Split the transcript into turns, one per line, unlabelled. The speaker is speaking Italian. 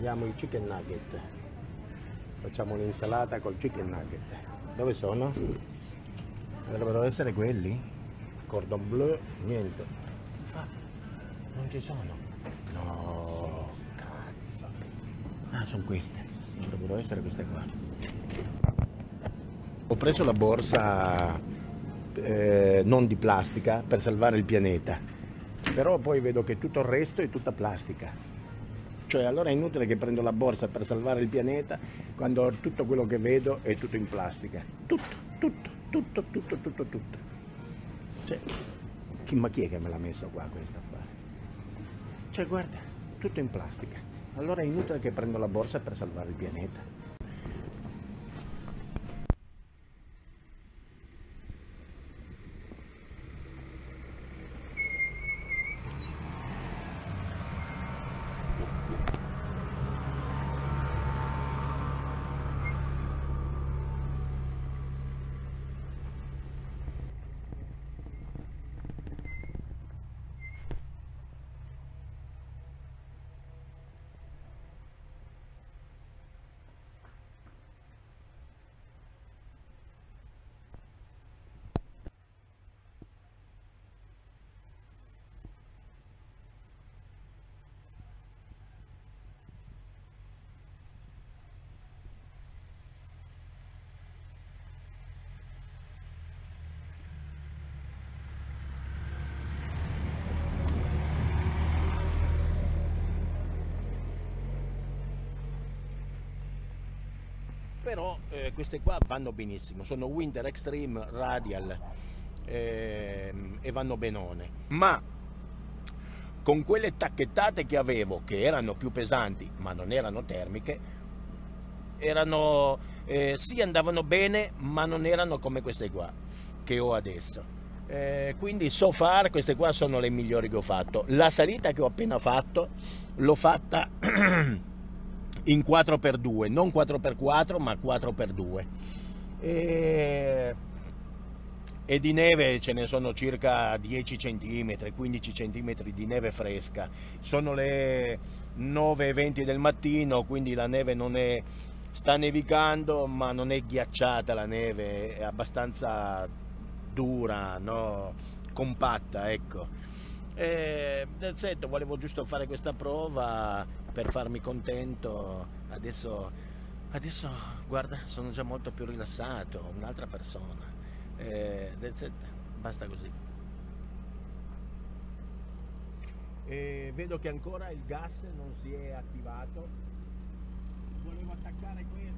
prendiamo i chicken nugget, facciamo un'insalata col chicken nugget. Dove sono? Dovrebbero essere quelli? Cordon bleu, niente. Non ci sono. No, cazzo. Ah, sono queste. Dovrebbero essere queste qua. Ho preso la borsa non di plastica per salvare il pianeta, però poi vedo che tutto il resto è tutta plastica. Cioè allora è inutile che prendo la borsa per salvare il pianeta quando tutto quello che vedo è tutto in plastica. Tutto. Cioè, ma chi è che me l'ha messo qua questo affare? Cioè guarda, tutto in plastica. Allora è inutile che prendo la borsa per salvare il pianeta. Però queste qua vanno benissimo, sono Winter Extreme Radial e vanno benone, ma con quelle tacchettate che avevo, che erano più pesanti ma non erano termiche, sì, andavano bene, ma non erano come queste qua che ho adesso. Quindi so far, queste qua sono le migliori che ho fatto. La salita che ho appena fatto l'ho fatta in 4x2, non 4x4 ma 4x2 e di neve ce ne sono circa 10 cm, 15 cm di neve fresca. Sono le 9:20 del mattino, quindi la neve non è, sta nevicando ma non è ghiacciata, la neve è abbastanza dura, no? Compatta, ecco. Nel senso, volevo giusto fare questa prova per farmi contento. Adesso guarda, sono già molto più rilassato, un'altra persona. That's it, basta così. Vedo che ancora il gas non si è attivato. Volevo attaccare questo.